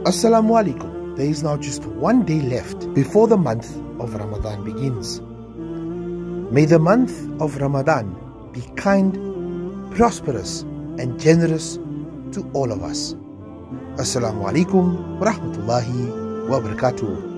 Assalamu alaikum. There is now just one day left before the month of Ramadan begins. May the month of Ramadan be kind, prosperous and generous to all of us. Assalamu alaikum wa rahmatullahi wa barakatuh.